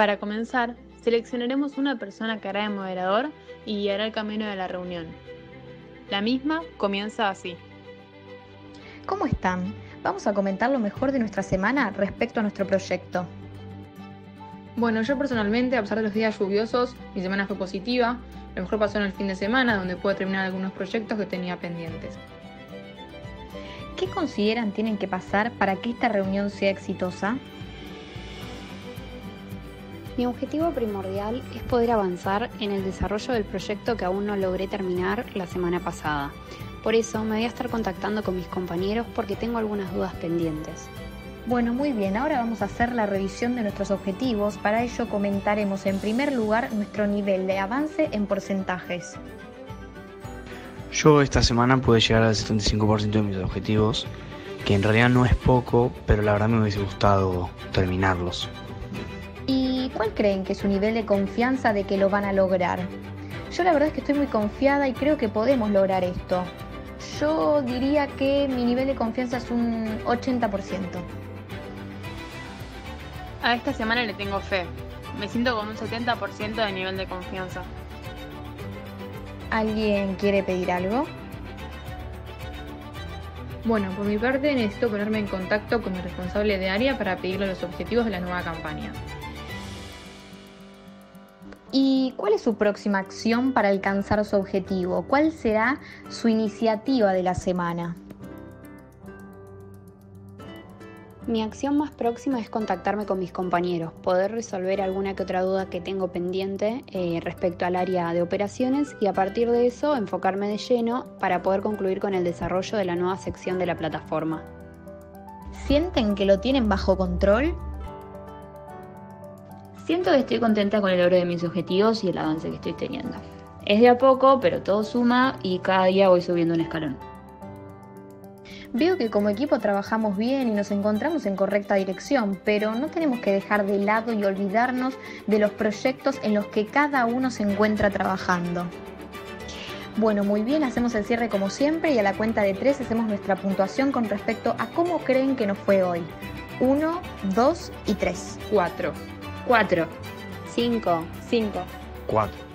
Para comenzar, seleccionaremos una persona que hará de moderador y guiará el camino de la reunión. La misma comienza así. ¿Cómo están? Vamos a comentar lo mejor de nuestra semana respecto a nuestro proyecto. Bueno, yo personalmente, a pesar de los días lluviosos, mi semana fue positiva. Lo mejor pasó en el fin de semana, donde pude terminar algunos proyectos que tenía pendientes. ¿Qué consideran tienen que pasar para que esta reunión sea exitosa? Mi objetivo primordial es poder avanzar en el desarrollo del proyecto que aún no logré terminar la semana pasada. Por eso me voy a estar contactando con mis compañeros porque tengo algunas dudas pendientes. Bueno, muy bien, ahora vamos a hacer la revisión de nuestros objetivos. Para ello comentaremos en primer lugar nuestro nivel de avance en porcentajes. Yo esta semana pude llegar al 75% de mis objetivos, que en realidad no es poco, pero la verdad me hubiese gustado terminarlos. ¿Y cuál creen que es su nivel de confianza de que lo van a lograr? Yo la verdad es que estoy muy confiada y creo que podemos lograr esto. Yo diría que mi nivel de confianza es un 80%. A esta semana le tengo fe. Me siento con un 70% de nivel de confianza. ¿Alguien quiere pedir algo? Bueno, por mi parte necesito ponerme en contacto con mi responsable de área para pedirle los objetivos de la nueva campaña. ¿Y cuál es su próxima acción para alcanzar su objetivo? ¿Cuál será su iniciativa de la semana? Mi acción más próxima es contactarme con mis compañeros, poder resolver alguna que otra duda que tengo pendiente respecto al área de operaciones y a partir de eso enfocarme de lleno para poder concluir con el desarrollo de la nueva sección de la plataforma. ¿Sienten que lo tienen bajo control? Siento que estoy contenta con el logro de mis objetivos y el avance que estoy teniendo. Es de a poco, pero todo suma y cada día voy subiendo un escalón. Veo que como equipo trabajamos bien y nos encontramos en correcta dirección, pero no tenemos que dejar de lado y olvidarnos de los proyectos en los que cada uno se encuentra trabajando. Bueno, muy bien, hacemos el cierre como siempre y a la cuenta de 3 hacemos nuestra puntuación con respecto a cómo creen que nos fue hoy. 1, 2 y 3. 4. 4. 5. 5. 4.